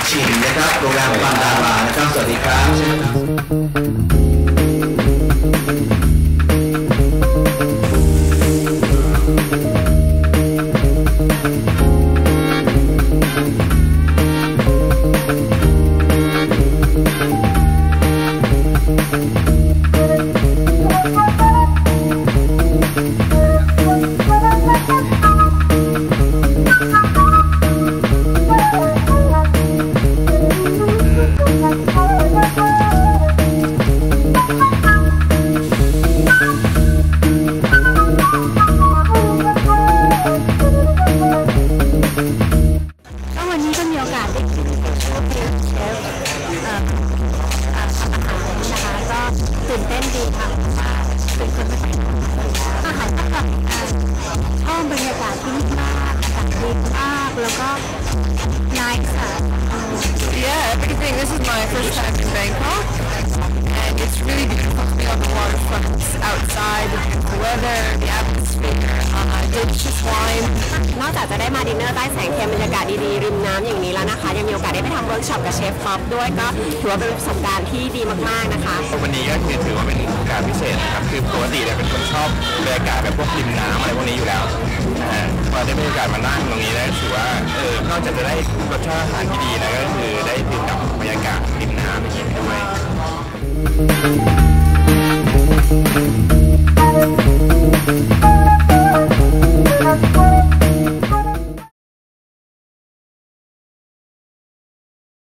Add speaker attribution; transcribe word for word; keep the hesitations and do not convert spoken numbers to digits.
Speaker 1: ชิมนะครับโรงแรมปันดารานะครับสวัสดีครับ
Speaker 2: ตื่นเต้นดีค่ะเป็นคนไม่อาหารก็แบบชอบบรรยากาศที่นี่มากอากาศดีมากแล้วก็niceค่ะ
Speaker 3: Yeah, everything. This is my first time in Bangkok, and it's really beautiful to be on the waterfront, outside, the weather, the atmosphere. Uh, it's just wine.
Speaker 2: นอกจากจะได้มาดินเนอร์ใต้แสงเทียนบรรยากาศดีๆริมน้ำอย่างนี้แล้วนะคะยังมีโอกาสได้ไปทำเวิร์กช็อปกับเชฟท็อปด้วยก็ถือว่าเป็นประสบการณ์ที่ดีมากๆนะคะ
Speaker 4: วันนี้ก็คือถือว่าเป็นโอกาสพิเศษนะครับคือปกติเนี่ยเป็นคนชอบบรรยากาศแบบพวกริมน้ำอะไรพวกนี้อยู่แล้วนะฮะพอได้บรรยากาศมานั่งตรงนี้แล้วถือว่าเออนอกจากจะได้รสชาติอาหารที่ดีแล้วก็คือได้ดื่มกับบรรยากาศริมน้ำอย่างนี้ด้วย